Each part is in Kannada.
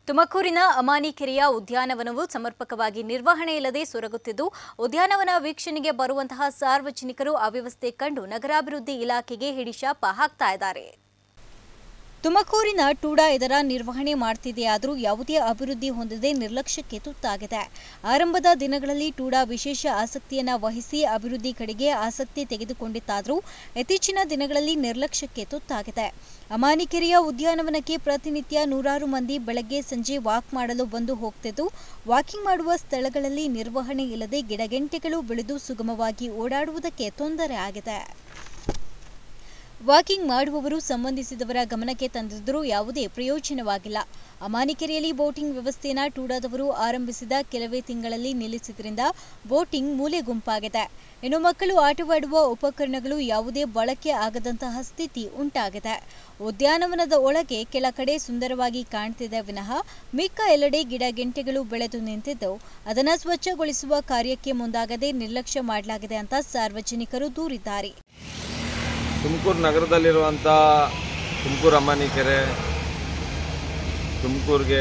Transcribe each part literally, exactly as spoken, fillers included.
ತುಮಕೂರಿನ ಅಮಾನಿಕೆರೆಯ ಉದ್ಯಾನವನವು ಸಮರ್ಪಕವಾಗಿ ನಿರ್ವಹಣೆ ಇಲ್ಲದೆ ಸೊರಗುತ್ತಿದ್ದು ಉದ್ಯಾನವನ ವೀಕ್ಷಣೆಗೆ ಬರುವಂತಹ ಸಾರ್ವಜನಿಕರು ಅವ್ಯವಸ್ಥೆ ಕಂಡು ನಗರಾಭಿವೃದ್ಧಿ ಇಲಾಖೆಗೆ ಹಿಡಿಶಾಪ ಹಾಕ್ತಾ ಇದ್ದಾರೆ. ತುಮಕೂರಿನ ಟೂಡಾ ಇದರ ನಿರ್ವಹಣೆ ಮಾಡುತ್ತಿದೆಯಾದರೂ ಯಾವುದೇ ಅಭಿವೃದ್ಧಿ ಹೊಂದದೆ ನಿರ್ಲಕ್ಷ್ಯಕ್ಕೆ ತುತ್ತಾಗಿದೆ. ಆರಂಭದ ದಿನಗಳಲ್ಲಿ ಟೂಡಾ ವಿಶೇಷ ಆಸಕ್ತಿಯನ್ನು ವಹಿಸಿ ಅಭಿವೃದ್ಧಿ ಕಡೆಗೆ ಆಸಕ್ತಿ ತೆಗೆದುಕೊಂಡಿತ್ತಾದರೂ ಇತ್ತೀಚಿನ ದಿನಗಳಲ್ಲಿ ನಿರ್ಲಕ್ಷ್ಯಕ್ಕೆ ತುತ್ತಾಗಿದೆ. ಅಮಾನಿಕೆರೆಯ ಉದ್ಯಾನವನಕ್ಕೆ ಪ್ರತಿನಿತ್ಯ ನೂರಾರು ಮಂದಿ ಬೆಳಗ್ಗೆ ಸಂಜೆ ವಾಕ್ ಮಾಡಲು ಬಂದು ಹೋಗ್ತಿದ್ದು ವಾಕಿಂಗ್ ಮಾಡುವ ಸ್ಥಳಗಳಲ್ಲಿ ನಿರ್ವಹಣೆ ಇಲ್ಲದೆ ಗಿಡಗಂಟೆಗಳು ಬೆಳೆದು ಸುಗಮವಾಗಿ ಓಡಾಡುವುದಕ್ಕೆ ತೊಂದರೆ ಆಗಿದೆ. ವಾಕಿಂಗ್ ಮಾಡುವವರು ಸಂಬಂಧಿಸಿದವರ ಗಮನಕ್ಕೆ ತಂದಿದ್ದರೂ ಯಾವುದೇ ಪ್ರಯೋಜನವಾಗಿಲ್ಲ. ಅಮಾನಿಕೆರೆಯಲ್ಲಿ ಬೋಟಿಂಗ್ ವ್ಯವಸ್ಥೆಯನ್ನು ಟೂಡಾದವರು ಆರಂಭಿಸಿದ ಕೆಲವೇ ತಿಂಗಳಲ್ಲಿ ನಿಲ್ಲಿಸಿದ್ರಿಂದ ಬೋಟಿಂಗ್ ಮೂಲೆ ಗುಂಪಾಗಿದೆ. ಇನ್ನು ಮಕ್ಕಳು ಆಟವಾಡುವ ಉಪಕರಣಗಳು ಯಾವುದೇ ಬಳಕೆ ಆಗದಂತಹ ಸ್ಥಿತಿ ಉಂಟಾಗಿದೆ. ಉದ್ಯಾನವನದ ಒಳಗೆ ಕೆಲ ಕಡೆ ಸುಂದರವಾಗಿ ಕಾಣುತ್ತಿದೆ ವಿನಃ ಮಿಕ್ಕ ಎಲ್ಲೆಡೆ ಗಿಡ ಗೆಂಟೆಗಳು ಬೆಳೆದು ನಿಂತಿದ್ದು ಅದನ್ನು ಸ್ವಚ್ಛಗೊಳಿಸುವ ಕಾರ್ಯಕ್ಕೆ ಮುಂದಾಗದೆ ನಿರ್ಲಕ್ಷ್ಯ ಮಾಡಲಾಗಿದೆ ಅಂತ ಸಾರ್ವಜನಿಕರು ದೂರಿದ್ದಾರೆ. ತುಮಕೂರು ನಗರದಲ್ಲಿರುವಂಥ ತುಮಕೂರು ಅಮಾನಿಕೆರೆ ತುಮಕೂರಿಗೆ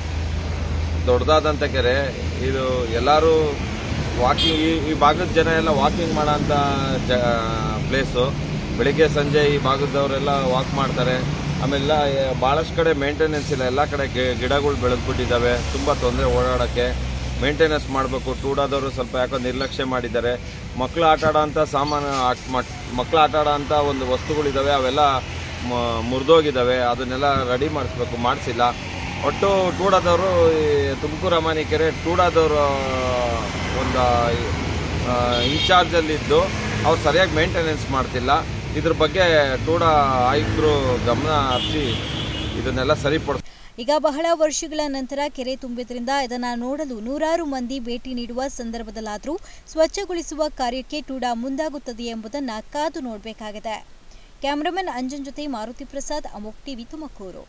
ದೊಡ್ಡದಾದಂಥ ಕೆರೆ. ಇದು ಎಲ್ಲರೂ ವಾಕಿಂಗ್ ಈ ಈ ಭಾಗದ ಜನ ಎಲ್ಲ ವಾಕಿಂಗ್ ಮಾಡೋಂಥ ಜ ಪ್ಲೇಸು. ಬೆಳಿಗ್ಗೆ ಸಂಜೆ ಈ ಭಾಗದವರೆಲ್ಲ ವಾಕ್ ಮಾಡ್ತಾರೆ. ಆಮೇಲೆ ಭಾಳಷ್ಟು ಕಡೆ ಮೇಂಟೆನೆನ್ಸ್ ಇಲ್ಲ. ಎಲ್ಲ ಕಡೆ ಗಿಡಗಳು ಬೆಳೆದ್ಬಿಟ್ಟಿದ್ದಾವೆ. ತುಂಬ ತೊಂದರೆ ಓಡಾಡೋಕ್ಕೆ. ಮೇಂಟೆನೆನ್ಸ್ ಮಾಡಬೇಕು. ಟೂಡಾದವರು ಸ್ವಲ್ಪ ಯಾಕೋ ನಿರ್ಲಕ್ಷ್ಯ ಮಾಡಿದ್ದಾರೆ. ಮಕ್ಕಳು ಆಟ ಆಡೋಂಥ ಸಾಮಾನು ಮಕ್ಕಳು ಆಟ ಆಡೋಂಥ ಒಂದು ವಸ್ತುಗಳಿದ್ದಾವೆ, ಅವೆಲ್ಲ ಮುರಿದೋಗಿದ್ದಾವೆ. ಅದನ್ನೆಲ್ಲ ರೆಡಿ ಮಾಡಿಸ್ಬೇಕು, ಮಾಡಿಸಿಲ್ಲ. ಒಟ್ಟು ಟೂಡಾದವರು ತುಮಕೂರು ಅಮಾನಿಕೆರೆ ಟೂಡಾದವರು ಒಂದು ಇನ್ಚಾರ್ಜಲ್ಲಿದ್ದು ಅವ್ರು ಸರಿಯಾಗಿ ಮೇಂಟೆನೆನ್ಸ್ ಮಾಡ್ತಿಲ್ಲ. ಇದ್ರ ಬಗ್ಗೆ ಟೂಡಾ ಆಯುಕ್ತರು ಗಮನ ಹರಿಸಿ ಇದನ್ನೆಲ್ಲ ಸರಿಪಡಿಸ್. ಈಗ ಬಹಳ ವರ್ಷಗಳ ನಂತರ ಕೆರೆ ತುಂಬಿದ್ರಿಂದ ಇದನ್ನು ನೋಡಲು ನೂರಾರು ಮಂದಿ ಭೇಟಿ ನೀಡುವ ಸಂದರ್ಭದಲ್ಲಾದರೂ ಸ್ವಚ್ಛಗೊಳಿಸುವ ಕಾರ್ಯಕ್ಕೆ ಟೂಡಾ ಮುಂದಾಗುತ್ತದೆ ಎಂಬುದನ್ನು ಕಾದು ನೋಡಬೇಕಾಗಿದೆ. ಕ್ಯಾಮರಾಮನ್ ಅಂಜನ್ ಜೊತೆ ಮಾರುತಿ ಪ್ರಸಾದ್, ಅಮೋಕ್ ಟಿವಿ, ತುಮಕೂರು.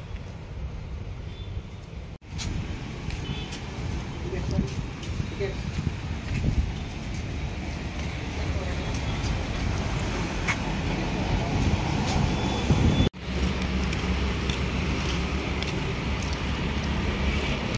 Okay.